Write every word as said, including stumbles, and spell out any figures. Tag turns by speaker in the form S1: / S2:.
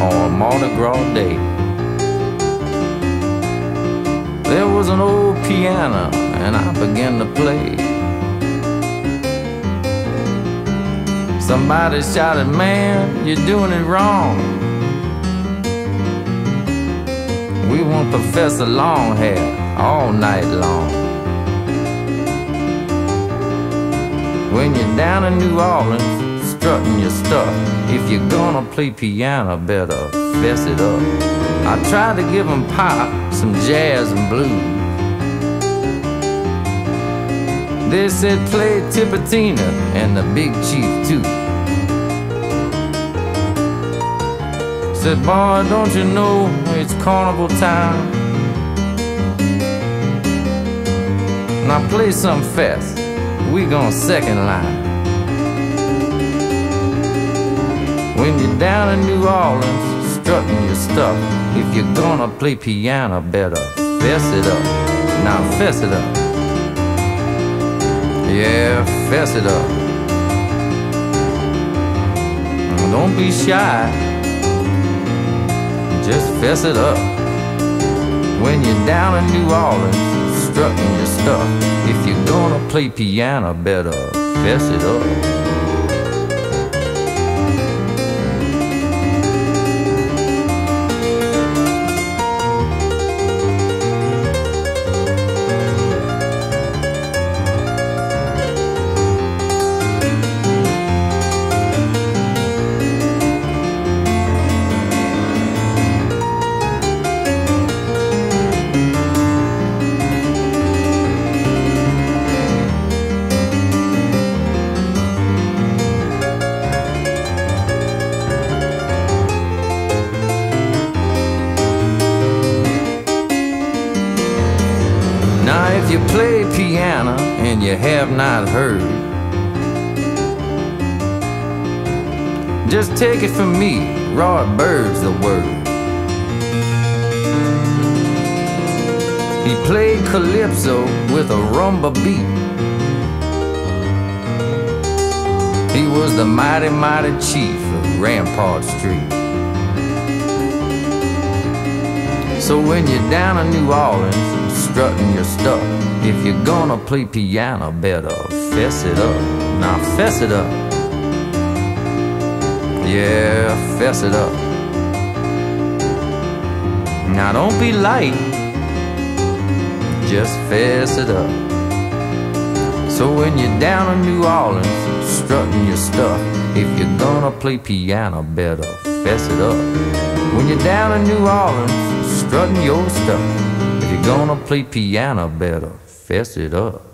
S1: on Mardi Gras Day. There was an old piano and I began to play. Somebody shouted, "Man, you're doing it wrong. We want Professor Longhair all night long." When you're down in New Orleans, strutting your stuff, if you're gonna play piano, better fess it up. I tried to give them pop, some jazz and blues. They said play Tipatina and the Big Chief too. Said, "Boy, don't you know it's carnival time? Now play some fast, we gon' second line." When you're down in New Orleans, strutting your stuff, if you're gonna play piano, better fess it up. Now fess it up. Yeah, fess it up. Don't be shy, just fess it up. When you're down in New Orleans, strutting your stuff, if you're gonna play piano, better fess it up. Now if you play piano and you have not heard, just take it from me, Roy Bird's the word. He played calypso with a rumba beat. He was the mighty, mighty chief of Rampart Street. So when you're down in New Orleans, strutting your stuff, if you're gonna play piano, better fess it up. Now fess it up. Yeah, fess it up. Now don't be light, just fess it up. So when you're down in New Orleans, strutting your stuff, if you're gonna play piano, better fess it up. When you're down in New Orleans, strutting your stuff, if you're gonna play piano, better fess it up.